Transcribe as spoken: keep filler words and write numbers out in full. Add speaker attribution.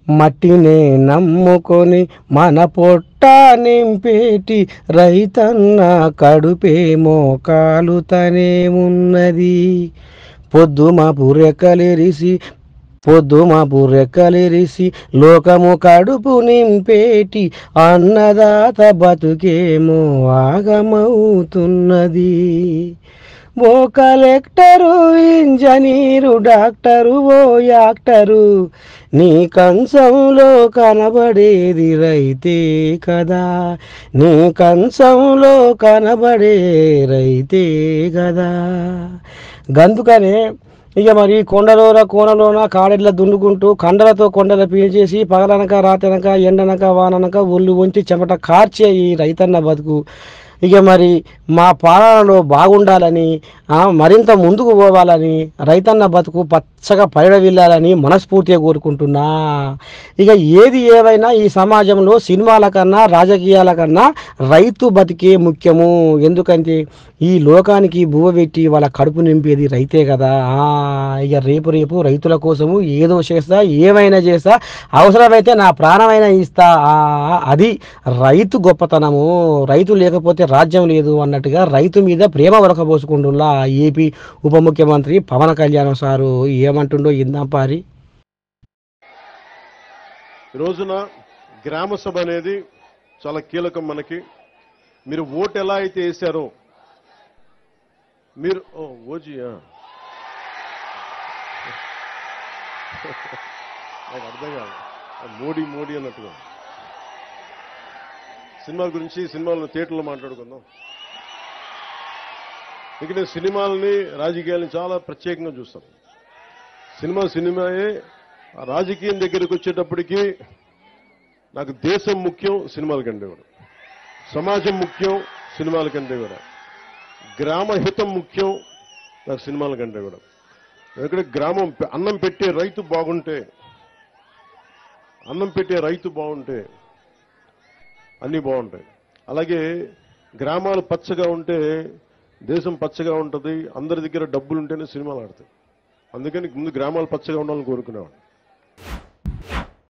Speaker 1: మట్టినే నమ్ముకొని మన పొట్ట నింపేటి రైతన్న కడుపేమో కాలుతనే ఉన్నది. పొద్దు మా బుర్రెక్కలిరిసి పొద్దు మా బుర్రెక్కలిరిసి లోకము కడుపు నింపేటి అన్నదాత బతుకేమో ఆగమవుతున్నది. ఓ కలెక్టరు, ఇంజనీరు, డాక్టరు, ఓ యాక్టరు, నీ కంచంలో కనబడేది రైతే కదా, నీ కంచంలో కనబడే రైతే కదా. గందుకనే ఇక మరి కొండలోన కోనలోన కాడెడ్ల దున్నుకుంటూ కండలతో కొండల పీల్చేసి పగలనక రాతనక ఎండనక వాననక ఒళ్ళు వంచి చెమట కార్చే ఈ రైతన్న బతుకు ఇక మరి మా పాలనలో బాగుండాలని, మరింత ముందుకు పోవాలని, రైతన్న బతుకు పచ్చగా పైడవిల్లాలని మనస్ఫూర్తిగా కోరుకుంటున్నా. ఇక ఏది ఏవైనా ఈ సమాజంలో సినిమాల కన్నా రాజకీయాల కన్నా రైతు బతికే ముఖ్యము. ఎందుకంటే ఈ లోకానికి బువ్వ పెట్టి వాళ్ళ కడుపు నింపేది రైతే కదా. ఇక రేపు రేపు రైతుల కోసము ఏదో చేస్తా, ఏమైనా చేస్తా, అవసరమైతే నా ప్రాణమైనా ఇస్తా. అది రైతు గొప్పతనము. రైతు లేకపోతే రాజ్యం లేదు అన్నట్టుగా రైతు మీద ప్రేమ వరకబోసుకుంటున్నా ఏపీ ఉప ముఖ్యమంత్రి పవన్ కళ్యాణ్ సారు. ఏమంటుండో ఇందాం పారి.
Speaker 2: ఈ రోజున గ్రామ సభ అనేది చాలా కీలకం మనకి. మీరు ఓటు ఎలా అయితే వేశారో మీరు ఓజీయా నాకు అర్థం కాదు, మోడీ మోడీ అన్నట్టుగా. సినిమాల గురించి సినిమాలను థియేటర్లో మాట్లాడుకుందాం. ఇక నేను సినిమాలని రాజకీయాలని చాలా ప్రత్యేకంగా చూస్తాను. సినిమా సినిమాయే. రాజకీయం దగ్గరికి వచ్చేటప్పటికి నాకు దేశం ముఖ్యం సినిమాల కంటే కూడా, సమాజం ముఖ్యం సినిమాల కంటే కూడా, గ్రామ హితం ముఖ్యం నాకు సినిమాల కంటే కూడా. ఎందుకంటే గ్రామం అన్నం పెట్టే రైతు బాగుంటే అన్నం పెట్టే రైతు బాగుంటే అన్నీ బాగుంటాయి. అలాగే గ్రామాలు పచ్చగా ఉంటే దేశం పచ్చగా ఉంటుంది. అందరి దగ్గర డబ్బులు ఉంటేనే సినిమాలు ఆడతాయి. అందుకని ముందు గ్రామాలు పచ్చగా ఉండాలని కోరుకునేవాడు.